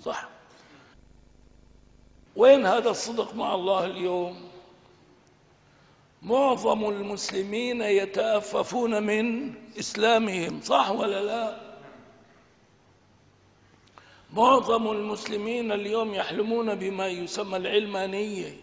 صح. وين هذا الصدق مع الله اليوم؟ معظم المسلمين يتأففون من إسلامهم، صح ولا لا؟ معظم المسلمين اليوم يحلمون بما يسمى العلمانية.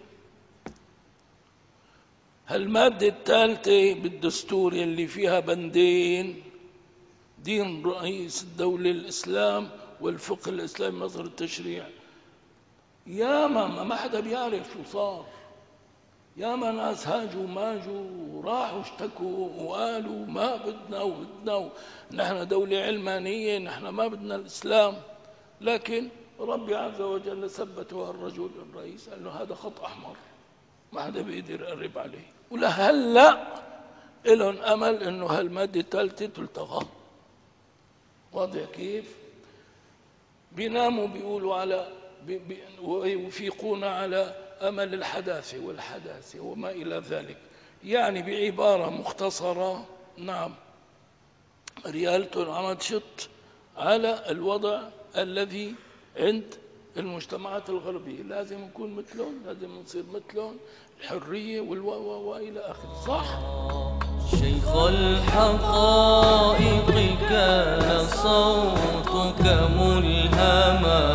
المادة الثالثة بالدستور اللي فيها بندين: دين رئيس الدولة الإسلام والفقه الإسلامي مصدر التشريع. يا ما حدا بيعرف شو صار. يا ما ناس هاجوا ماجوا وراحوا اشتكوا وقالوا ما بدنا نحن دولة علمانية، نحن ما بدنا الإسلام. لكن ربي عز وجل ثبته الرجل الرئيس، قال له هذا خط أحمر ما حدا بيقدر يقرب عليه. ولهلا لهم أمل إنه هالمادة الثالثة تلتغى. واضح كيف؟ بيناموا بيقولوا على ويفيقون على أمل الحداثة والحداثة وما إلى ذلك. يعني بعبارة مختصرة، نعم، ريالتهم عم تشط على الوضع الذي عند المجتمعات الغربية. لازم نكون مثلهم، لازم نصير مثلهم، الحرية وإلى آخره. صح؟ شيخ الحقائق كان صوتك ملهما